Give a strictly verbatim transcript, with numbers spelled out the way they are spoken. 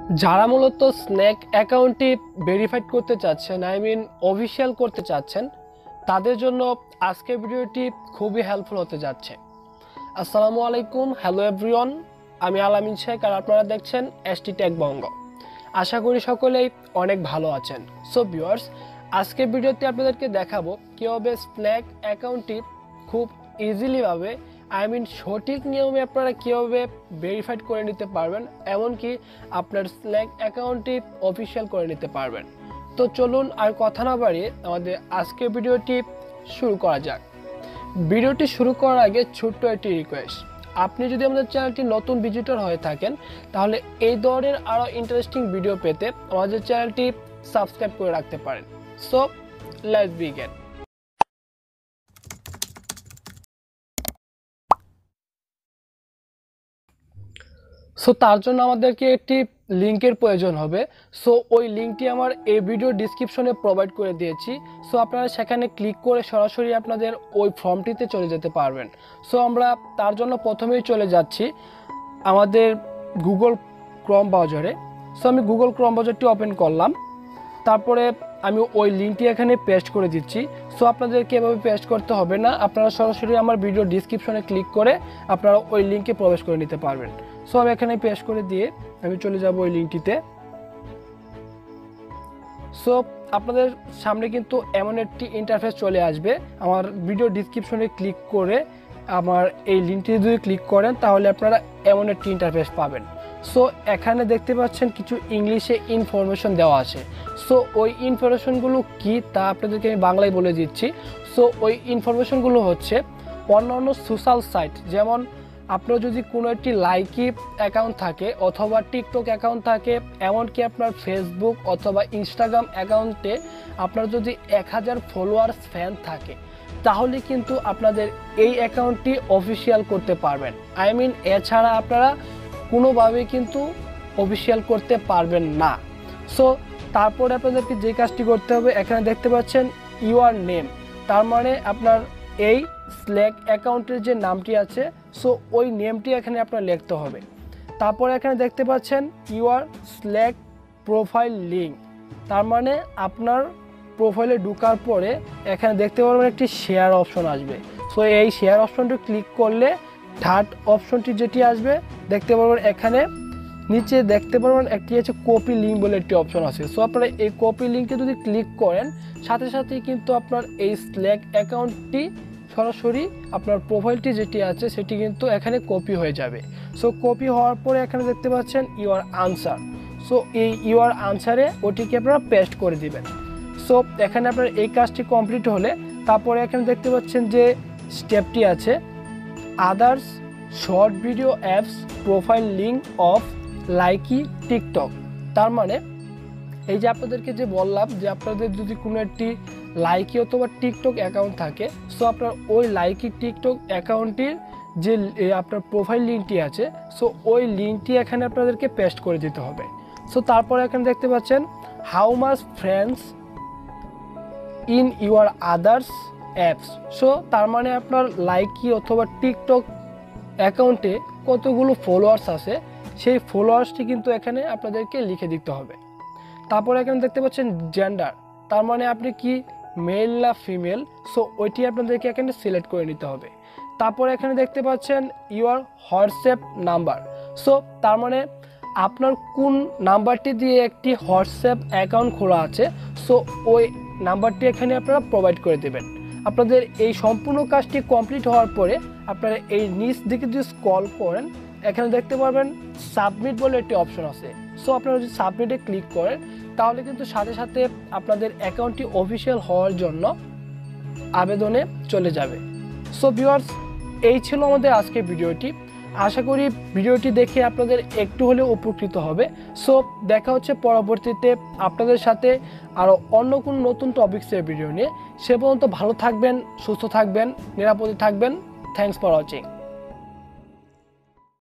যারা মূলত স্ন্যাক অ্যাকাউন্টটি ভেরিফাইড করতে চাচ্ছেন, আই মিন অফিসিয়াল করতে চাচ্ছেন, তাদের জন্য আজকের ভিডিওটি খুবই হেল্পফুল হতে যাচ্ছে। আসসালামু আলাইকুম, হ্যালো এভরিওয়ান, আমি আলামিন শেখ আর আপনারা দেখছেন এসটি টেক বঙ্গ। আশা করি সকলেই অনেক ভালো আছেন। সো ভিউয়ার্স, আজকের ভিডিওতে আপনাদেরকে দেখাবো কীভাবে স্ন্যাক অ্যাকাউন্টটি খুব ইজিলিভাবে আই মিন সঠিক নিয়মে আপনারা কীভাবে ভেরিফাইড করে নিতে পারবেন, এমনকি আপনার স্ন্যাক অ্যাকাউন্টটি অফিসিয়াল করে নিতে পারবেন। তো চলুন আর কথা না বাড়িয়ে আমাদের আজকের ভিডিওটি শুরু করা যাক। ভিডিওটি শুরু করার আগে ছোট্ট একটি রিকোয়েস্ট, আপনি যদি আমাদের চ্যানেলটি নতুন ভিজিটর হয়ে থাকেন তাহলে এই ধরনের আরও ইন্টারেস্টিং ভিডিও পেতে আমাদের চ্যানেলটি সাবস্ক্রাইব করে রাখতে পারেন। So let's begin. সো তার জন্য আমাদেরকে একটি লিঙ্কের প্রয়োজন হবে। সো ওই লিঙ্কটি আমার এই ভিডিও ডিসক্রিপশনে প্রোভাইড করে দিয়েছি। সো আপনারা সেখানে ক্লিক করে সরাসরি আপনাদের ওই ফর্মটিতে চলে যেতে পারবেন। সো আমরা তার জন্য প্রথমেই চলে যাচ্ছি আমাদের গুগল ক্রোম ব্রাউজারে। সো আমি গুগল ক্রোম ব্রাউজারটি ওপেন করলাম, তারপরে আমি ওই লিঙ্কটি এখানে পেস্ট করে দিচ্ছি। সো আপনাদেরকে এভাবে পেস্ট করতে হবে না, আপনারা সরাসরি আমার ভিডিও ডিসক্রিপশনে ক্লিক করে আপনারা ওই লিঙ্কে প্রবেশ করে নিতে পারবেন। সো আমি এখানে পেস্ট করে দিয়ে আমি চলে যাব ওই লিঙ্কটিতে। সো আপনাদের সামনে কিন্তু এমন একটি ইন্টারফেস চলে আসবে। আমার ভিডিও ডিসক্রিপশনে ক্লিক করে আমার এই লিঙ্কটি যদি ক্লিক করেন তাহলে আপনারা এমন একটি ইন্টারফেস পাবেন। সো এখানে দেখতে পাচ্ছেন কিছু ইংলিশে ইনফরমেশন দেওয়া আছে। সো ওই ইনফরমেশনগুলো কি তা আপনাদেরকে আমি বাংলায় বলে দিচ্ছি। সো ওই ইনফরমেশনগুলো হচ্ছে অন্যান্য সোশ্যাল সাইট, যেমন আপনার যদি কোনো একটি লাইকি অ্যাকাউন্ট থাকে অথবা টিকটক অ্যাকাউন্ট থাকে, এমনকি আপনার ফেসবুক অথবা ইনস্টাগ্রাম অ্যাকাউন্টে আপনার যদি এক হাজার ফলোয়ার্স ফ্যান থাকে তাহলে কিন্তু আপনাদের এই অ্যাকাউন্টটি অফিসিয়াল করতে পারবেন। আই মিন এছাড়া আপনারা কোনোভাবেই কিন্তু অফিসিয়াল করতে পারবেন না। সো তারপরে আপনাদেরকে যে কাজটি করতে হবে, এখানে দেখতে পাচ্ছেন ইউর নেম, তার মানে আপনার এই স্ল্যাক অ্যাকাউন্টের যে নামটি আছে, সো ওই নেমটি এখানে আপনার লিখতে হবে। তারপরে এখানে দেখতে পাচ্ছেন ইউর স্ল্যাক প্রোফাইল লিঙ্ক, তার মানে আপনার প্রোফাইলে ঢোকার পরে এখানে দেখতে পারবেন একটি শেয়ার অপশন আসবে। সো এই শেয়ার অপশনটি ক্লিক করলে থার্ড অপশনটি যেটি আসবে দেখতে পারবেন, এখানে নিচে দেখতে পারবেন একটি আছে কপি লিঙ্ক বলে একটি অপশন আছে। সো আপনারা এই কপি লিঙ্কে যদি ক্লিক করেন সাথে সাথেই কিন্তু আপনার এই স্ল্যাক অ্যাকাউন্টটি সরাসরি আপনার প্রোফাইলটি যেটি আছে সেটি কিন্তু এখানে কপি হয়ে যাবে। সো কপি হওয়ার পরে এখানে দেখতে পাচ্ছেন ইউর আনসার। সো এই ইউর আনসারে ওটিকে আপনারা পেস্ট করে দিবেন। সো এখানে আপনার এই কাজটি কমপ্লিট হলে তারপরে এখানে দেখতে পাচ্ছেন যে স্টেপটি আছে others short video apps profile link of Likee TikTok, তার মানে এই যে আপনাদেরকে যে বললাম যে আপনাদের যদি কোনো একটি লাইকি অথবা টিকটক অ্যাকাউন্ট থাকে, সো আপনার ওই লাইকি টিকটক অ্যাকাউন্টটির যে আপনার প্রোফাইল লিঙ্কটি আছে, সো ওই লিঙ্কটি এখানে আপনাদেরকে পেস্ট করে দিতে হবে। সো তারপরে এখানে দেখতে পাচ্ছেন how much friends in your others apps. So তার মানে আপনার লাইকি অথবা টিকটক অ্যাকাউন্টে কতগুলো ফলোয়ার্স আছে সেই ফলোয়ার্সটি কিন্তু এখানে আপনাদেরকে লিখে দিতে হবে। তারপরে এখানে দেখতে পাচ্ছেন জেন্ডার, তার মানে আপনি কি মেল না ফিমেল, সো ওইটি আপনাদেরকে এখানে সিলেক্ট করে নিতে হবে। তারপরে এখানে দেখতে পাচ্ছেন ইউর হোয়াটসঅ্যাপ নাম্বার। সো তার মানে আপনার কোন নাম্বারটি দিয়ে একটি হোয়াটসঅ্যাপ অ্যাকাউন্ট খোলা আছে, সো ওই নাম্বারটি এখানে আপনারা প্রোভাইড করে দেবেন। আপনাদের এই সম্পূর্ণ কাজটি কমপ্লিট হওয়ার পরে আপনারা এই নিচ দিকে যদি স্ক্রল করেন এখানে দেখতে পারবেন সাবমিট বলে একটি অপশন আছে। সো আপনারা যদি সাবমিটে ক্লিক করেন তাহলে কিন্তু সাথে সাথে আপনাদের অ্যাকাউন্টটি অফিসিয়াল হওয়ার জন্য আবেদনে চলে যাবে। সো ভিউয়ার্স, এই ছিল আমাদের আজকের ভিডিওটি। আশা করি ভিডিওটি দেখে আপনাদের একটু হলেও উপকৃত হবে। সো দেখা হচ্ছে পরবর্তীতে আপনাদের সাথে আরও অন্য কোনো নতুন টপিক্সের ভিডিও নিয়ে। সে পর্যন্ত ভালো থাকবেন, সুস্থ থাকবেন, নিরাপদে থাকবেন। Thanks for watching.